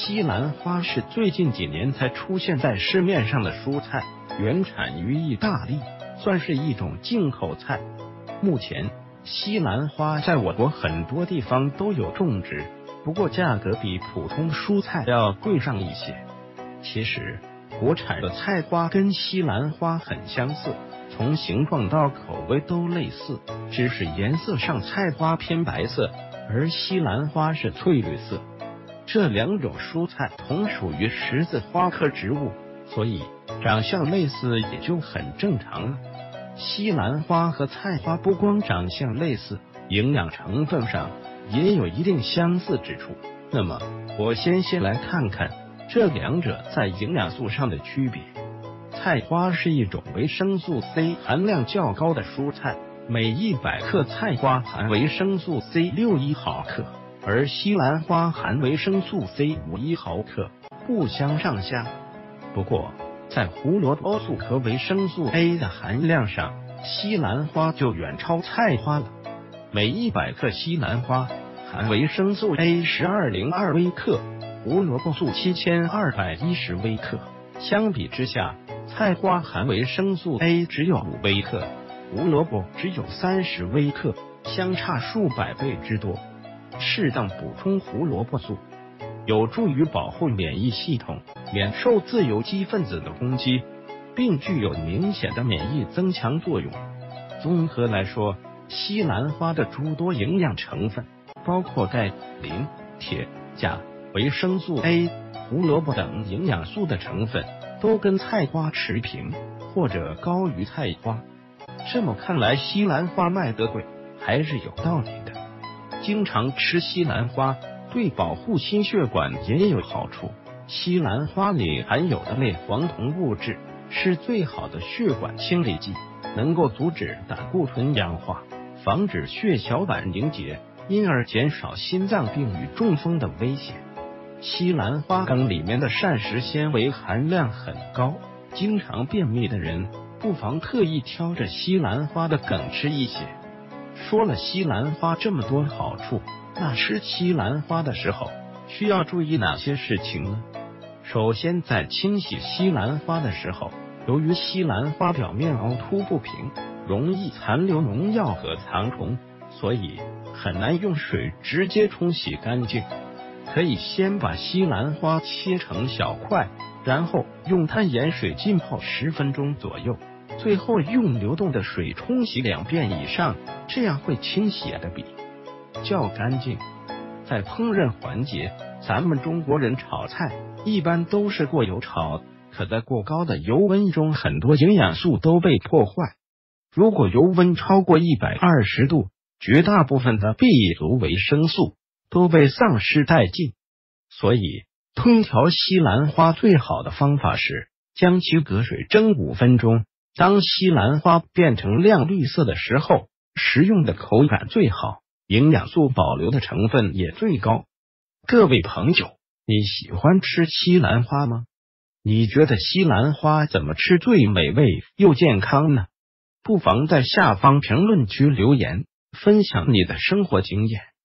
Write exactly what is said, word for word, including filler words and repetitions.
西兰花是最近几年才出现在市面上的蔬菜，原产于意大利，算是一种进口菜。目前，西兰花在我国很多地方都有种植，不过价格比普通蔬菜要贵上一些。其实，国产的菜花跟西兰花很相似，从形状到口味都类似，只是颜色上菜花偏白色，而西兰花是翠绿色。这两种蔬菜同属于十字花科植物，所以长相类似也就很正常了。西兰花和菜花不光长相类似，营养成分上也有一定相似之处。那么，我先先来看看这两者在营养素上的区别。菜花是一种维生素 C 含量较高的蔬菜，每一百克菜花含维生素 C 六十一毫克，而西兰花含维生素 C 五十一毫克，不相上下。不过，在胡萝卜素和维生素 A 的含量上，西兰花就远超菜花了。每一百克西兰花含维生素 A 一二零二微克，胡萝卜素七千二百一十微克。相比之下，菜花含维生素 A 只有五微克，胡萝卜只有三十微克，相差数百倍之多。适当补充胡萝卜素，有助于保护免疫系统，免受自由基分子的攻击，并具有明显的免疫增强作用。综合来说，西兰花的诸多营养成分，包括钙、磷、铁、钾、维生素 A、胡萝卜等营养素的成分，都跟菜花持平，或者高于菜花。这么看来，西兰花卖得贵，还是有道理的。经常吃西兰花，对保护心血管也有好处。西兰花里含有的类黄酮物质是最好的血管清理剂，能够阻止胆固醇氧化，防止血小板凝结，因而减少心脏病与中风的危险。西兰花梗里面的膳食纤维含量很高，经常便秘的人不妨特意挑着西兰花的梗吃一些。说了西兰花这么多好处，那吃西兰花的时候需要注意哪些事情呢？首先，在清洗西兰花的时候，由于西兰花表面凹凸不平，容易残留农药和苍虫，所以很难用水直接冲洗干净。可以先把西兰花切成小块，然后用淡盐水浸泡十分钟左右，最后用流动的水冲洗两遍以上，这样会清洗的比较干净。在烹饪环节，咱们中国人炒菜一般都是过油炒，可在过高的油温中，很多营养素都被破坏。如果油温超过一百二十度，绝大部分的 B 族维生素都被丧失殆尽。所以，烹调西兰花最好的方法是将其隔水蒸五分钟。当西兰花变成亮绿色的时候，食用的口感最好，营养素保留的成分也最高。各位朋友，你喜欢吃西兰花吗？你觉得西兰花怎么吃最美味又健康呢？不妨在下方评论区留言，分享你的生活经验。